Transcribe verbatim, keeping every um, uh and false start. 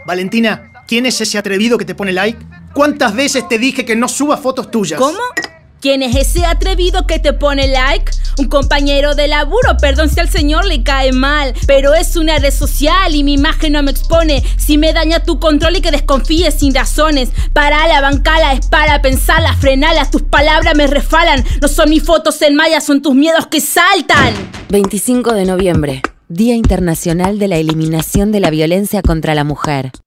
Valentina, ¿quién es ese atrevido que te pone like? ¿Cuántas veces te dije que no subas fotos tuyas? ¿Cómo? ¿Quién es ese atrevido que te pone like? Un compañero de laburo, perdón si al señor le cae mal, pero es una red social y mi imagen no me expone. Si me daña tu control y que desconfíes sin razones. Parala, bancala, es para pensarla, frenala, tus palabras me refalan. No son mis fotos en malla, son tus miedos que saltan. veinticinco de noviembre, Día Internacional de la Eliminación de la Violencia contra la Mujer.